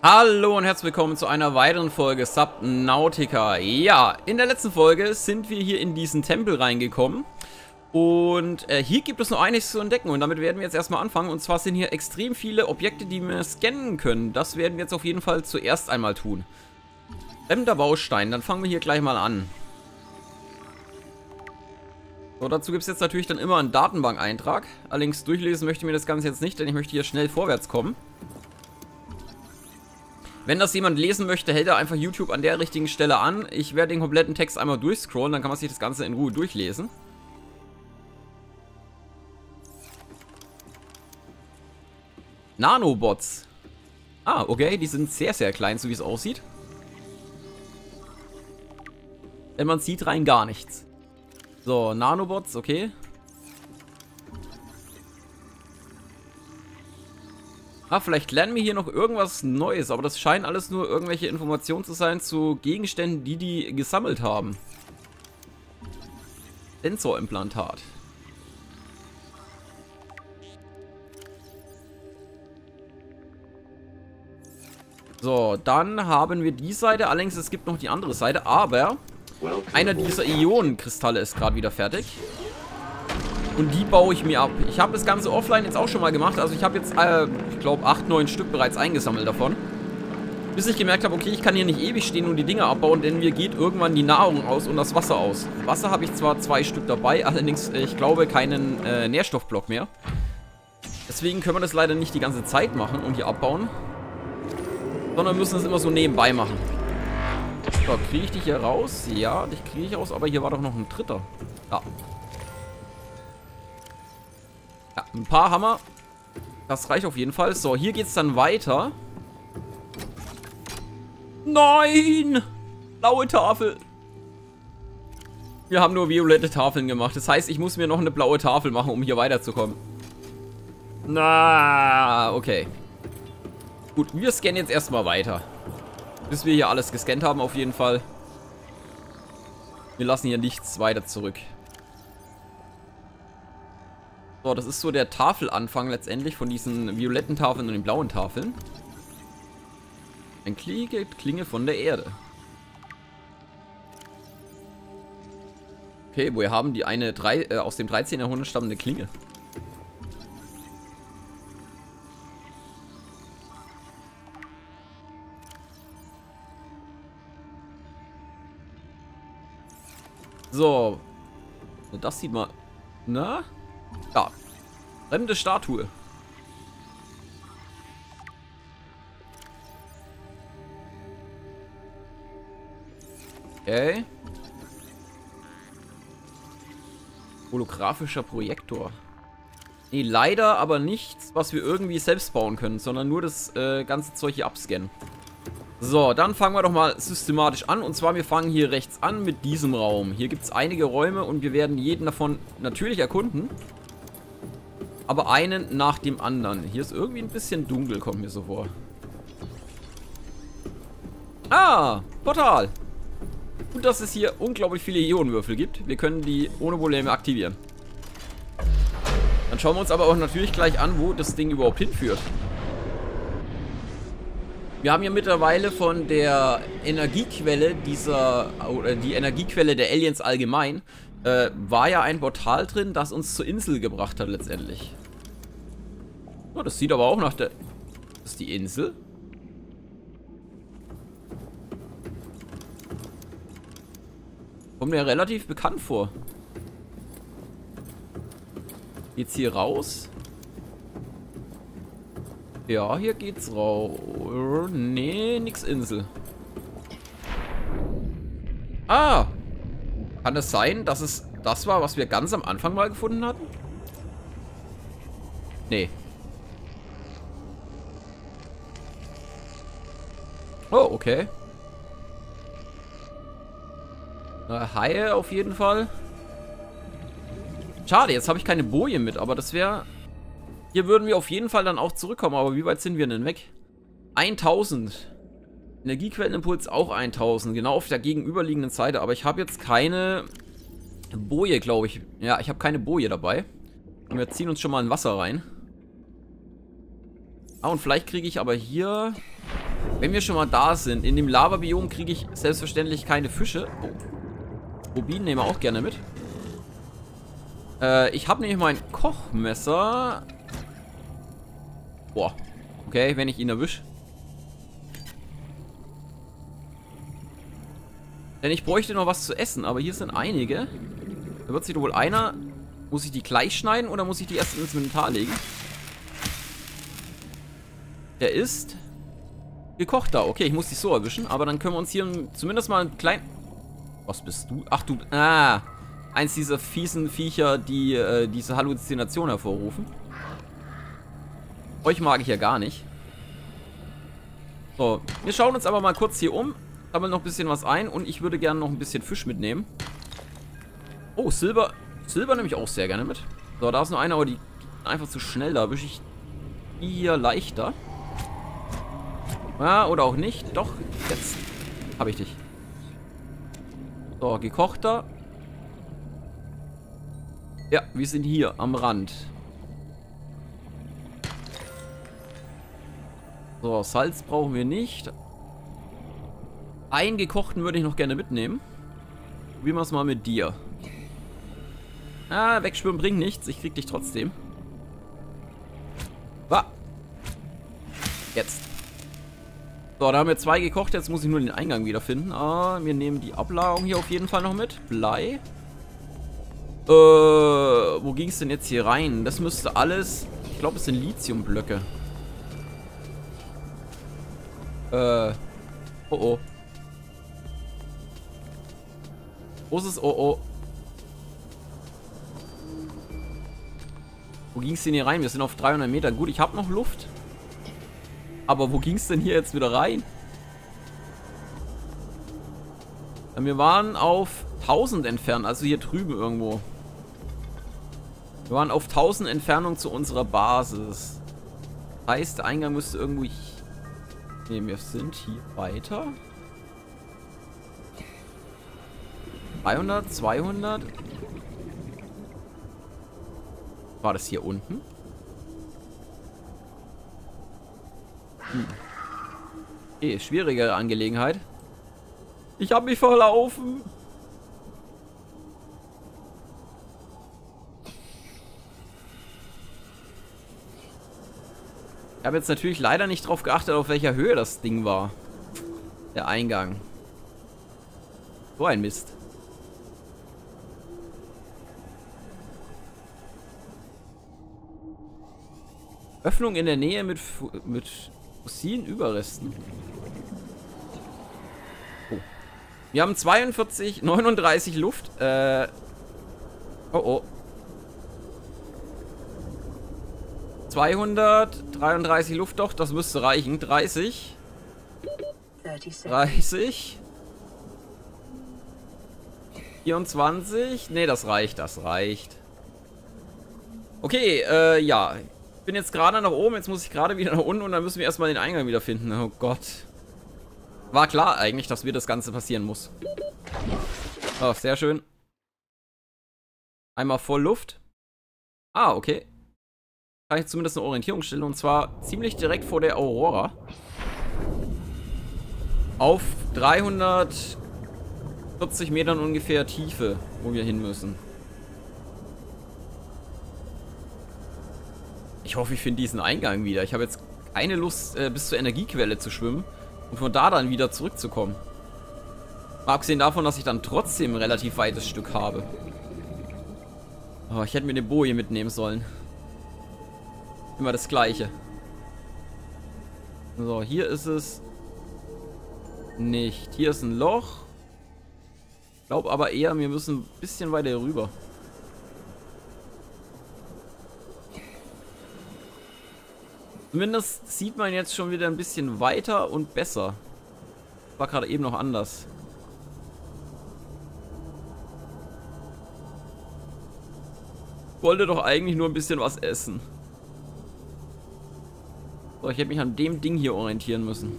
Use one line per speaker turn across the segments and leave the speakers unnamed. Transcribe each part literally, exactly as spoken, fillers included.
Hallo und herzlich willkommen zu einer weiteren Folge Subnautica. Ja, in der letzten Folge sind wir hier in diesen Tempel reingekommen. Und äh, hier gibt es noch einiges zu entdecken und damit werden wir jetzt erstmal anfangen. Und zwar sind hier extrem viele Objekte, die wir scannen können. Das werden wir jetzt auf jeden Fall zuerst einmal tun. Fremder Baustein, dann fangen wir hier gleich mal an. So, dazu gibt es jetzt natürlich dann immer einen Datenbankeintrag. Allerdings durchlesen möchte ich mir das Ganze jetzt nicht, denn ich möchte hier schnell vorwärts kommen. Wenn das jemand lesen möchte, hält er einfach YouTube an der richtigen Stelle an. Ich werde den kompletten Text einmal durchscrollen, dann kann man sich das Ganze in Ruhe durchlesen. Nanobots. Ah, okay, die sind sehr, sehr klein, so wie es aussieht. Denn man sieht rein gar nichts. So, Nanobots, okay. Ah, vielleicht lernen wir hier noch irgendwas Neues, aber das scheinen alles nur irgendwelche Informationen zu sein zu Gegenständen, die die gesammelt haben. Sensorimplantat. So, dann haben wir die Seite, allerdings es gibt noch die andere Seite, aber einer dieser Ionenkristalle ist gerade wieder fertig. Und die baue ich mir ab. Ich habe das Ganze offline jetzt auch schon mal gemacht. Also ich habe jetzt, äh, ich glaube, acht, neun Stück bereits eingesammelt davon. Bis ich gemerkt habe, okay, ich kann hier nicht ewig stehen und die Dinger abbauen, denn mir geht irgendwann die Nahrung aus und das Wasser aus. Wasser habe ich zwar zwei Stück dabei, allerdings, äh, ich glaube, keinen äh, Nährstoffblock mehr. Deswegen können wir das leider nicht die ganze Zeit machen und hier abbauen. Sondern müssen es immer so nebenbei machen. So, kriege ich dich hier raus? Ja, dich kriege ich raus, aber hier war doch noch ein dritter. Ja. Ja, ein paar Hammer. Das reicht auf jeden Fall. So, hier geht es dann weiter. Nein! Blaue Tafel. Wir haben nur violette Tafeln gemacht. Das heißt, ich muss mir noch eine blaue Tafel machen, um hier weiterzukommen. Na, okay. Gut, wir scannen jetzt erstmal weiter. Bis wir hier alles gescannt haben, auf jeden Fall. Wir lassen hier nichts weiter zurück. So, das ist so der Tafelanfang letztendlich von diesen violetten Tafeln und den blauen Tafeln. Ein Klinge, Klinge von der Erde. Okay, woher haben die eine drei, äh, aus dem dreizehnten Jahrhundert stammende Klinge? So. Das sieht man. Na? Ja. Fremde Statue. Okay. Holographischer Projektor. Nee, leider aber nichts, was wir irgendwie selbst bauen können, sondern nur das äh, ganze Zeug hier abscannen. So, dann fangen wir doch mal systematisch an. Und zwar, wir fangen hier rechts an mit diesem Raum. Hier gibt es einige Räume und wir werden jeden davon natürlich erkunden. Aber einen nach dem anderen. Hier ist irgendwie ein bisschen dunkel, kommt mir so vor. Ah, Portal. Gut, dass es hier unglaublich viele Ionenwürfel gibt. Wir können die ohne Probleme aktivieren. Dann schauen wir uns aber auch natürlich gleich an, wo das Ding überhaupt hinführt. Wir haben ja mittlerweile von der Energiequelle dieser, oder die Energiequelle der Aliens allgemein, äh, war ja ein Portal drin, das uns zur Insel gebracht hat letztendlich. Oh, das sieht aber auch nach der... Das ist die Insel. Kommt mir relativ bekannt vor. Geht's hier raus? Ja, hier geht's raus. Nee, nix Insel. Ah! Kann es sein, dass es das war, was wir ganz am Anfang mal gefunden hatten? Nee. Oh, okay. Na, Haie auf jeden Fall. Schade, jetzt habe ich keine Boje mit, aber das wäre... Hier würden wir auf jeden Fall dann auch zurückkommen, aber wie weit sind wir denn weg? tausend. Energiequellenimpuls auch tausend, genau auf der gegenüberliegenden Seite, aber ich habe jetzt keine Boje, glaube ich. Ja, ich habe keine Boje dabei. Und wir ziehen uns schon mal in Wasser rein. Ah, und vielleicht kriege ich aber hier Wenn wir schon mal da sind, in dem Lava-Biom kriege ich selbstverständlich keine Fische. Oh. Rubin nehmen wir auch gerne mit. Äh, ich habe nämlich mein Kochmesser. Boah. Okay, wenn ich ihn erwische. Denn ich bräuchte noch was zu essen, aber hier sind einige. Da wird sich wohl einer... Muss ich die gleich schneiden oder muss ich die erst ins Inventar legen? Der ist... gekocht da. Okay, ich muss die so erwischen, aber dann können wir uns hier zumindest mal einen kleinen... Was bist du? Ach du... Ah! Eins dieser fiesen Viecher, die äh, diese Halluzination hervorrufen. Euch mag ich ja gar nicht. So, wir schauen uns aber mal kurz hier um. Sammeln noch ein bisschen was ein und ich würde gerne noch ein bisschen Fisch mitnehmen. Oh, Silber. Silber nehme ich auch sehr gerne mit. So, da ist noch einer, aber die einfach zu schnell. Da erwische ich die hier leichter. Ja, oder auch nicht. Doch, jetzt habe ich dich. So, gekochter. Ja, wir sind hier am Rand. So, Salz brauchen wir nicht. Einen gekochten würde ich noch gerne mitnehmen. Probieren wir es mal mit dir. Ah, wegschwimmen bringt nichts. Ich krieg dich trotzdem. Wa. Jetzt. So, da haben wir zwei gekocht. Jetzt muss ich nur den Eingang wiederfinden. Ah, wir nehmen die Ablagerung hier auf jeden Fall noch mit. Blei. Äh, wo ging es denn jetzt hier rein? Das müsste alles... Ich glaube, es sind Lithiumblöcke. Äh. Oh, oh. Großes Oh, oh. Wo ging es denn hier rein? Wir sind auf dreihundert Meter. Gut, ich habe noch Luft. Aber wo ging es denn hier jetzt wieder rein? Wir waren auf tausend entfernt, also hier drüben irgendwo. Wir waren auf tausend Entfernung zu unserer Basis. Das heißt, der Eingang müsste irgendwo... Ne, wir sind hier weiter. dreihundert, zweihundert. War das hier unten? Hm. Okay, schwierige Angelegenheit. Ich habe mich verlaufen. Ich habe jetzt natürlich leider nicht drauf geachtet, auf welcher Höhe das Ding war. Der Eingang. So ein Mist. Öffnung in der Nähe mit, mit fossilen Überresten. Oh. Wir haben zweiundvierzig, neununddreißig Luft. Äh. Oh oh. zweihundertdreiunddreißig Luft doch, das müsste reichen. dreißig. dreißig. vierundzwanzig. Ne, das reicht, das reicht. Okay, äh, ja. Ich bin jetzt gerade nach oben, jetzt muss ich gerade wieder nach unten und dann müssen wir erstmal den Eingang wieder finden. Oh Gott. War klar eigentlich, dass mir das Ganze passieren muss. Oh, sehr schön. Einmal voll Luft. Ah, okay. Kann ich zumindest eine Orientierungsstelle und zwar ziemlich direkt vor der Aurora. Auf dreihundertvierzig Metern ungefähr Tiefe, wo wir hin müssen. Ich hoffe, ich finde diesen Eingang wieder. Ich habe jetzt keine Lust, äh, bis zur Energiequelle zu schwimmen und von da dann wieder zurückzukommen. Mal abgesehen davon, dass ich dann trotzdem ein relativ weites Stück habe. Oh, ich hätte mir eine Boje mitnehmen sollen. Immer das Gleiche. So, hier ist es nicht. Hier ist ein Loch. Ich glaube aber eher, wir müssen ein bisschen weiter rüber. Zumindest sieht man jetzt schon wieder ein bisschen weiter und besser. War gerade eben noch anders. Ich wollte doch eigentlich nur ein bisschen was essen. So, ich hätte mich an dem Ding hier orientieren müssen.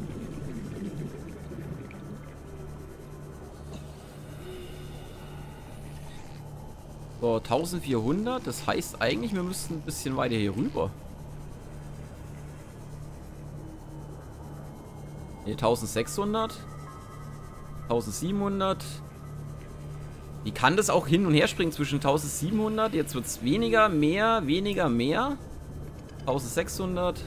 So, eintausendvierhundert. Das heißt eigentlich, wir müssten ein bisschen weiter hier rüber. Ne, eintausendsechshundert. eintausendsiebenhundert. Wie kann das auch hin und her springen zwischen eintausendsiebenhundert? Jetzt wird es weniger, mehr, weniger, mehr. eintausendsechshundert.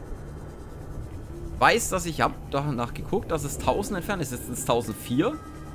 Weiß, dass ich habe danach geguckt, dass es tausend entfernt ist. Jetzt sind es eintausendvier.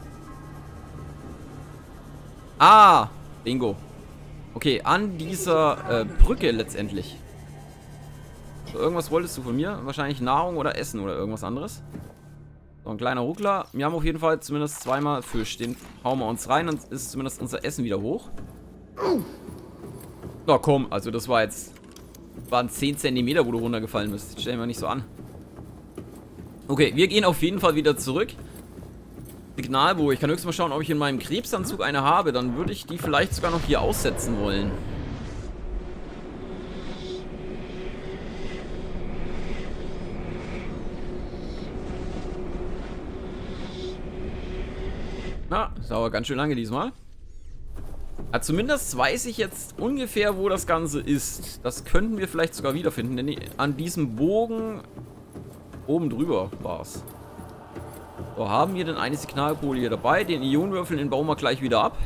Ah, Bingo. Okay, an dieser äh, Brücke letztendlich. So, irgendwas wolltest du von mir? Wahrscheinlich Nahrung oder Essen oder irgendwas anderes. So, ein kleiner Ruckler. Wir haben auf jeden Fall zumindest zweimal Fisch. Den hauen wir uns rein und ist zumindest unser Essen wieder hoch. Na komm, also das war jetzt... waren zehn Zentimeter, wo du runtergefallen bist. Stell dir mal nicht so an. Okay, wir gehen auf jeden Fall wieder zurück. Signalbohr. Ich kann höchstens mal schauen, ob ich in meinem Krebsanzug eine habe. Dann würde ich die vielleicht sogar noch hier aussetzen wollen. Na, das dauert ganz schön lange diesmal. Ja, zumindest weiß ich jetzt ungefähr, wo das Ganze ist. Das könnten wir vielleicht sogar wiederfinden, denn an diesem Bogen oben drüber war es. So, haben wir denn eine Signalpole hier dabei? Den Ionenwürfel, den bauen wir gleich wieder ab.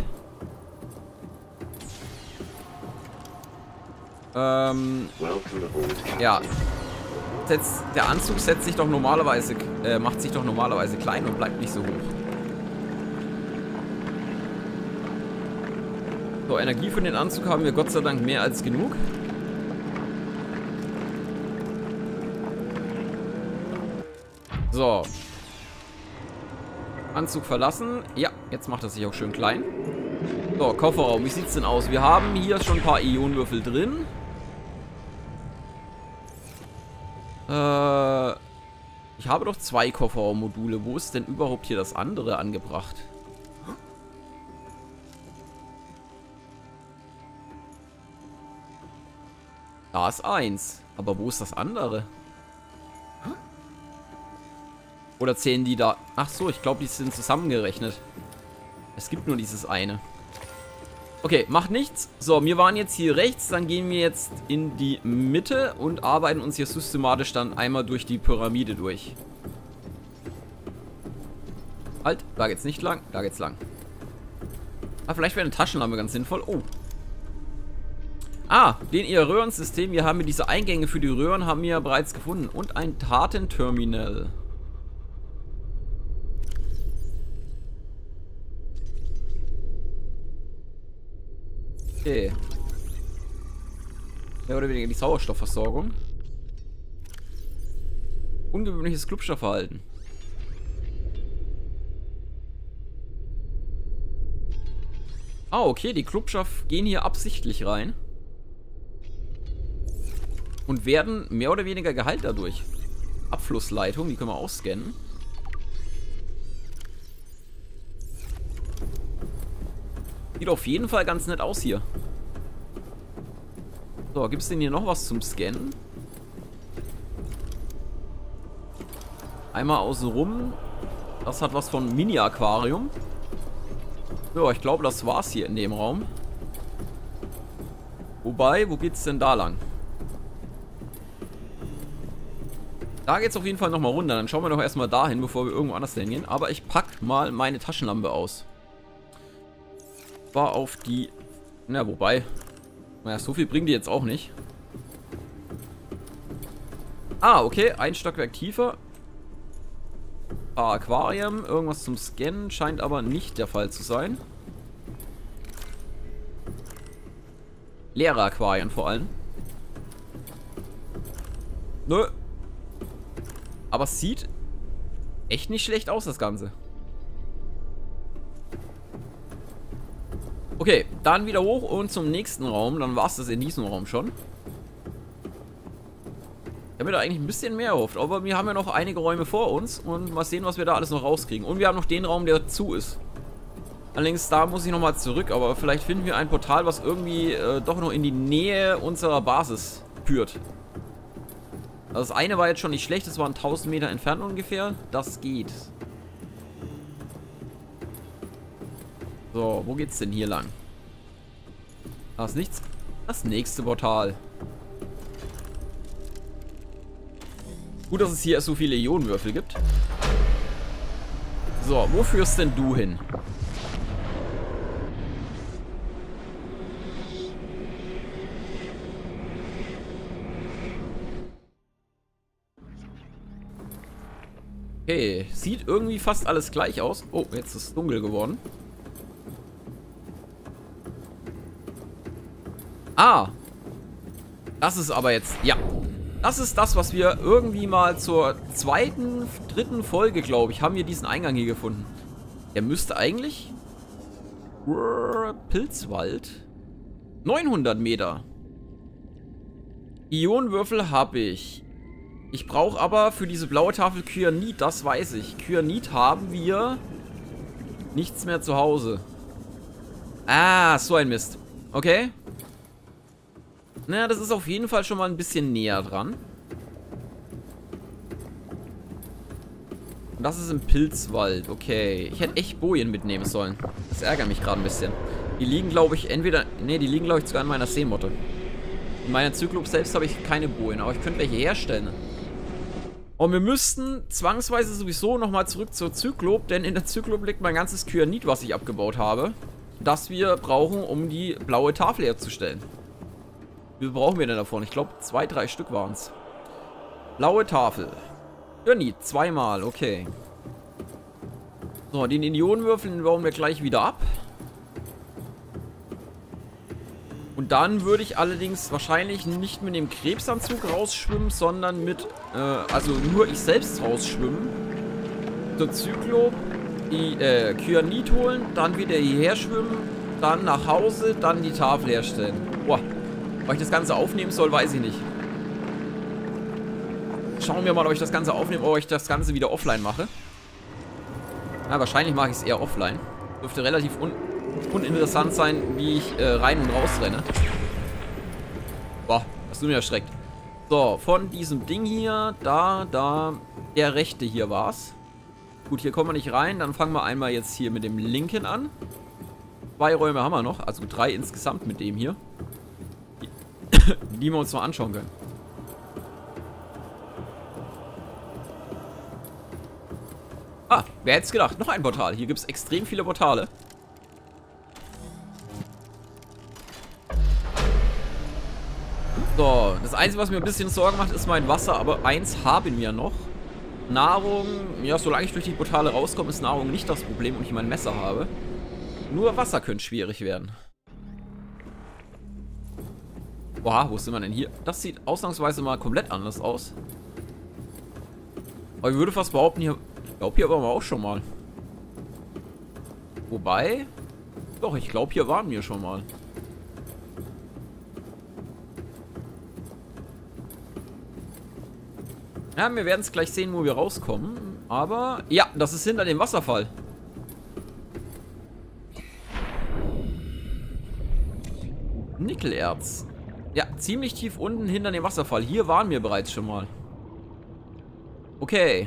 Ähm, ja. Setzt, der Anzug setzt sich doch normalerweise, äh, macht sich doch normalerweise klein und bleibt nicht so hoch. So, Energie für den Anzug haben wir Gott sei Dank mehr als genug. So. Anzug verlassen. Ja, jetzt macht er sich auch schön klein. So, Kofferraum. Wie sieht es denn aus? Wir haben hier schon ein paar Ionenwürfel drin. Äh, ich habe doch zwei Kofferraummodule. Wo ist denn überhaupt hier das andere angebracht? Da ist eins. Aber wo ist das andere? Oder zählen die da? Ach so, ich glaube, die sind zusammengerechnet. Es gibt nur dieses eine. Okay, macht nichts. So, wir waren jetzt hier rechts. Dann gehen wir jetzt in die Mitte und arbeiten uns hier systematisch dann einmal durch die Pyramide durch. Halt, da geht's nicht lang. Da geht's lang. Ah, vielleicht wäre eine Taschenlampe ganz sinnvoll. Oh. Ah, den ihr Röhrensystem. Wir haben hier diese Eingänge für die Röhren haben wir bereits gefunden. Und ein Datenterminal. Okay. Mehr oder weniger die Sauerstoffversorgung. Ungewöhnliches Clubstoffverhalten. Ah, okay, die Clubstoff gehen hier absichtlich rein. Und werden mehr oder weniger geheilt dadurch. Abflussleitung, die können wir ausscannen. Sieht auf jeden Fall ganz nett aus hier. So, gibt es denn hier noch was zum Scannen? Einmal außen rum. Das hat was von Mini-Aquarium. Ja, ich glaube, das war's hier in dem Raum. Wobei, wo geht's denn da lang? Da geht's auf jeden Fall nochmal runter. Dann schauen wir doch erstmal dahin, bevor wir irgendwo anders hingehen. Aber ich pack mal meine Taschenlampe aus. War auf die... Na, wobei... Naja, so viel bringt die jetzt auch nicht. Ah, okay. Ein Stockwerk tiefer. Ah, Aquarium. Irgendwas zum Scannen. Scheint aber nicht der Fall zu sein. Leere Aquarien vor allem. Nö. Aber es sieht echt nicht schlecht aus, das Ganze. Okay, dann wieder hoch und zum nächsten Raum. Dann war es das in diesem Raum schon. Ich habe mir da eigentlich ein bisschen mehr erhofft. Aber wir haben ja noch einige Räume vor uns. Und mal sehen, was wir da alles noch rauskriegen. Und wir haben noch den Raum, der zu ist. Allerdings, da muss ich nochmal zurück. Aber vielleicht finden wir ein Portal, was irgendwie äh, doch noch in die Nähe unserer Basis führt. Also das eine war jetzt schon nicht schlecht. Das waren tausend Meter entfernt ungefähr. Das geht. So, wo geht's denn hier lang? Da ist nichts. Das nächste Portal. Gut, dass es hier so viele Ionenwürfel gibt. So, wo führst denn du hin? Okay, sieht irgendwie fast alles gleich aus. Oh, jetzt ist es dunkel geworden. Ah. Das ist aber jetzt, ja. Das ist das, was wir irgendwie mal zur zweiten, dritten Folge, glaube ich, haben wir diesen Eingang hier gefunden. Der müsste eigentlich... Pilzwald. neunhundert Meter. Ionenwürfel habe ich. Ich brauche aber für diese blaue Tafel Kyanit, das weiß ich. Kyanit haben wir nichts mehr zu Hause. Ah, so ein Mist. Okay. Naja, das ist auf jeden Fall schon mal ein bisschen näher dran. Und das ist im Pilzwald. Okay. Ich hätte echt Bojen mitnehmen sollen. Das ärgert mich gerade ein bisschen. Die liegen, glaube ich, entweder... Ne, die liegen, glaube ich, sogar in meiner Seemotte. In meiner Zyklop selbst habe ich keine Bojen, aber ich könnte welche herstellen. Und wir müssten zwangsweise sowieso nochmal zurück zur Zyklop, denn in der Zyklop liegt mein ganzes Kyanit, was ich abgebaut habe, das wir brauchen, um die blaue Tafel herzustellen. Wie viel brauchen wir denn davon? Ich glaube, zwei, drei Stück waren es. Blaue Tafel. Kyanit, zweimal, okay. So, den Ionenwürfel bauen wir gleich wieder ab. Und dann würde ich allerdings wahrscheinlich nicht mit dem Krebsanzug rausschwimmen, sondern mit, äh, also nur ich selbst rausschwimmen. Zur Zyklop, die, äh, Kyanit holen, dann wieder hierher schwimmen, dann nach Hause, dann die Tafel herstellen. Boah, ob ich das Ganze aufnehmen soll, weiß ich nicht. Schauen wir mal, ob ich das Ganze aufnehme, oder ob ich das Ganze wieder offline mache. Ja, wahrscheinlich mache ich es eher offline. Dürfte relativ un uninteressant sein, wie ich äh, rein und raus renne. Boah, hast du mich erschreckt. So, von diesem Ding hier, da, da, der rechte hier war's. Gut, hier kommen wir nicht rein. Dann fangen wir einmal jetzt hier mit dem linken an. Zwei Räume haben wir noch, also drei insgesamt mit dem hier. Die, die wir uns mal anschauen können. Ah, wer hätte es gedacht? Noch ein Portal. Hier gibt es extrem viele Portale. So, das Einzige, was mir ein bisschen Sorgen macht, ist mein Wasser, aber eins haben wir noch. Nahrung, ja, solange ich durch die Portale rauskomme, ist Nahrung nicht das Problem und ich mein Messer habe. Nur Wasser könnte schwierig werden. Boah, wo sind wir denn hier? Das sieht ausnahmsweise mal komplett anders aus. Aber ich würde fast behaupten, hier, ich glaube, hier waren wir auch schon mal. Wobei, doch, ich glaube, hier waren wir schon mal. Ja, wir werden es gleich sehen, wo wir rauskommen. Aber, ja, das ist hinter dem Wasserfall. Nickelerz. Ja, ziemlich tief unten hinter dem Wasserfall. Hier waren wir bereits schon mal. Okay.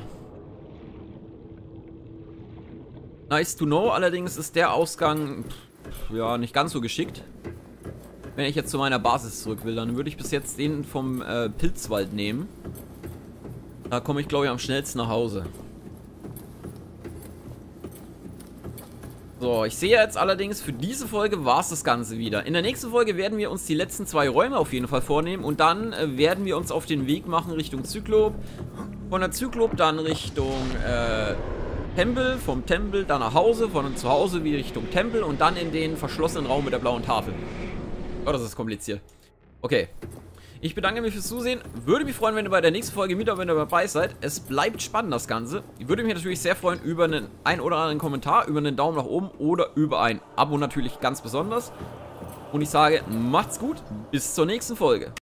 Nice to know. Allerdings ist der Ausgang, pff, ja, nicht ganz so geschickt. Wenn ich jetzt zu meiner Basis zurück will, dann würde ich bis jetzt den vom äh, Pilzwald nehmen. Da komme ich, glaube ich, am schnellsten nach Hause. So, ich sehe jetzt allerdings, für diese Folge war es das Ganze wieder. In der nächsten Folge werden wir uns die letzten zwei Räume auf jeden Fall vornehmen. Und dann äh, werden wir uns auf den Weg machen Richtung Zyklop. Von der Zyklop dann Richtung äh, Tempel. Vom Tempel dann nach Hause. Von zu Hause wieder Richtung Tempel. Und dann in den verschlossenen Raum mit der blauen Tafel. Oh, das ist kompliziert. Okay. Ich bedanke mich fürs Zusehen. Würde mich freuen, wenn ihr bei der nächsten Folge wieder wenn ihr dabei seid. Es bleibt spannend, das Ganze. Ich würde mich natürlich sehr freuen über einen ein oder anderen Kommentar, über einen Daumen nach oben oder über ein Abo natürlich ganz besonders. Und ich sage, macht's gut. Bis zur nächsten Folge.